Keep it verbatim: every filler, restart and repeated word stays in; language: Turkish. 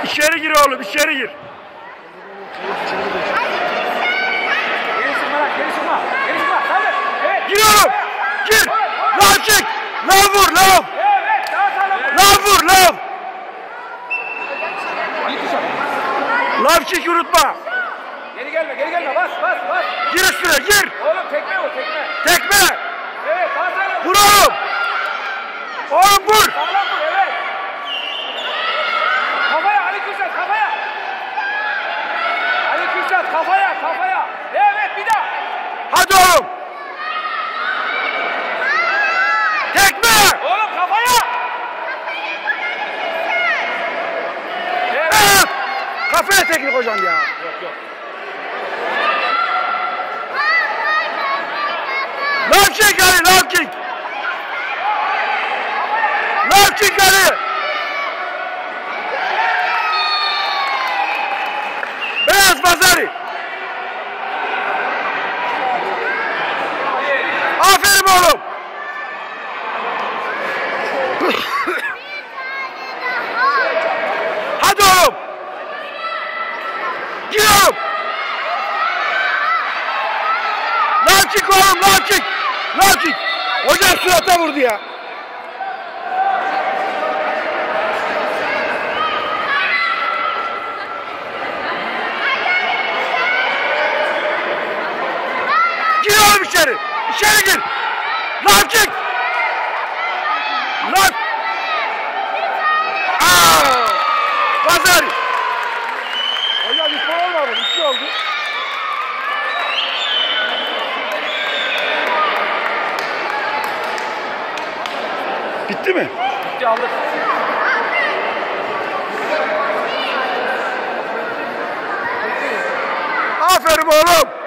İçeri gir oğlum, içeri gir. Geri sıkma lan, geri sıkma. Geri sıkma, saldır. Evet. Gir oğlum, gir. Lav çek. Lav vur, lav. Evet, daha sağlam. Lav vur, lav. Ali Kuşak. Lav çek, unutma. Geri gelme, geri gelme. Bas, bas, bas. Gir üstüne, gir. Oğlum tekme vur, tekme. Tekme. Evet, daha sağlam. Vur oğlum. Oğlum vur. Sağlam vur, evet. Kafaya Ali Kuşak, kafaya. Ali Kuşak, kafaya, kafaya. Evet, bir daha. Hadi oğlum. Tekme. Oğlum kafaya. Evet. Evet. Kafaya teknik hocam ya. Yok, yok. Lav çek Ali, lav çek. Lav çek Ali. Beyaz Pazarı. Aferin oğlum. Hadi oğlum. Gir oğlum. Lav çek oğlum, lav çek. Lav çek. Hocam surata vurdu ya. Gir oğlum içeri. İçeri gir. Lav çek. Lav. Aaa. Pazar. Hocam bir şey olmadı. Bir şey oldu. Bitti mi? Bitti, aldık. Aferin oğlum.